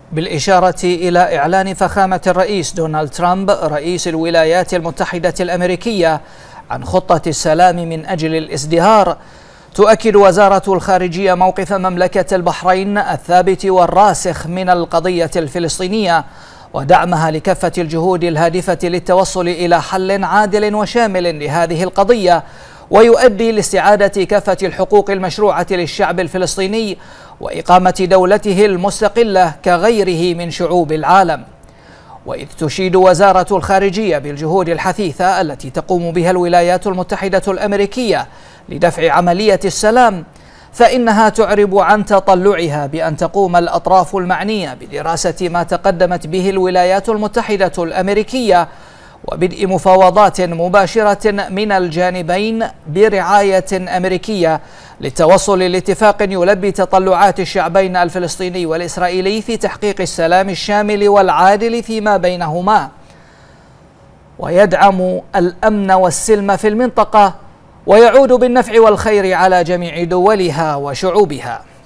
بالإشارة إلى إعلان فخامة الرئيس دونالد ترامب رئيس الولايات المتحدة الأمريكية عن خطة السلام من أجل الازدهار، تؤكد وزارة الخارجية موقف مملكة البحرين الثابت والراسخ من القضية الفلسطينية ودعمها لكافة الجهود الهادفة للتوصل إلى حل عادل وشامل لهذه القضية، ويؤدي لاستعادة كافة الحقوق المشروعة للشعب الفلسطيني وإقامة دولته المستقلة كغيره من شعوب العالم. وإذ تشيد وزارة الخارجية بالجهود الحثيثة التي تقوم بها الولايات المتحدة الأمريكية لدفع عملية السلام، فإنها تعرب عن تطلعها بأن تقوم الأطراف المعنية بدراسة ما تقدمت به الولايات المتحدة الأمريكية وبدء مفاوضات مباشرة من الجانبين برعاية أمريكية للتوصل لاتفاق يلبي تطلعات الشعبين الفلسطيني والإسرائيلي في تحقيق السلام الشامل والعادل فيما بينهما، ويدعم الأمن والسلم في المنطقة، ويعود بالنفع والخير على جميع دولها وشعوبها.